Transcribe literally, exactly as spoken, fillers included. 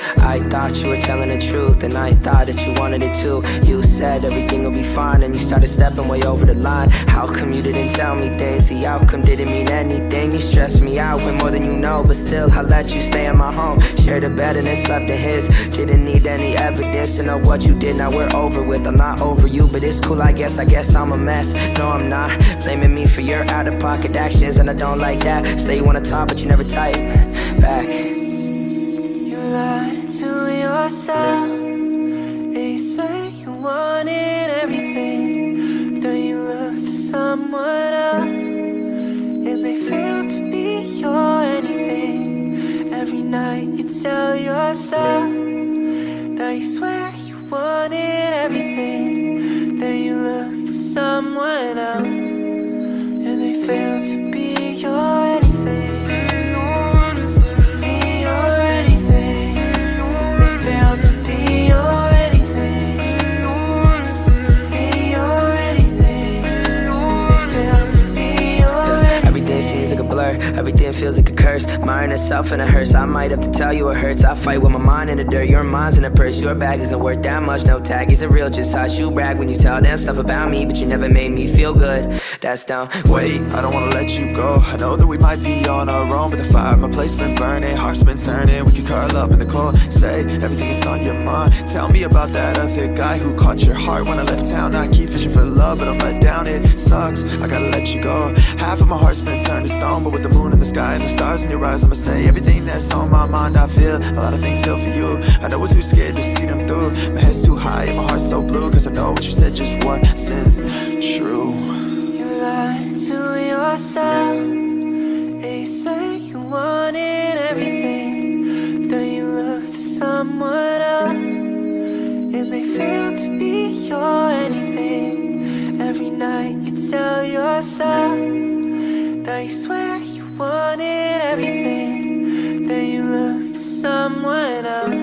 I thought you were telling the truth, and I thought that you wanted it too. You said everything will be fine, and you started stepping way over the line. How come you didn't tell me things? The outcome didn't mean anything. You stressed me out way more than you know, but still I let you stay in my home. Shared a bed and then slept in his. Didn't need any evidence to know what you did. Now we're over with. I'm not over you, but it's cool, I guess. I guess I'm a mess. No, I'm not. Blaming me for your out-of-pocket actions, and I don't like that. Say you wanna talk, but you never type back. You lied to yourself. You say you wanted everything. Then you look for someone else, and they fail to be your anything. Every night you tell yourself that you swear you wanted everything. Then you look for someone else, and they fail to be your anything. Be your anything. They fail to be your anything. Be your anything. They fail to be your anything. Everything seems like a blur, everything feels like a curse. Mine itself in a hearse, I might have to tell you it hurts. I fight with my mind in the dirt, your mind's in a purse. Your bag isn't worth that much, no tag isn't real. Just how you brag when you tell them stuff about me, but you never made me feel good. That's down. Wait, I don't wanna let you go. I know that we might be on our own, but the fire in my place been burning, heart's been turning. We could curl up in the cold, say everything is on your mind. Tell me about that other guy who caught your heart when I left town. I keep fishing for love, but I'm let down, it sucks, I gotta let you go. Half of my heart's been turned to stone, but with the moon in the sky and the stars in your eyes, I'ma say everything that's on my mind. I feel a lot of things still for you. I know we're too scared to see them through. My head's too high and my heart's so blue, cause I know what you said just wasn't true. You lied to yourself. You say you wanted everything. Then you look for someone else, and they fail to be your anything. Every night you tell yourself that you swear you wanted everything. Then you look for someone else,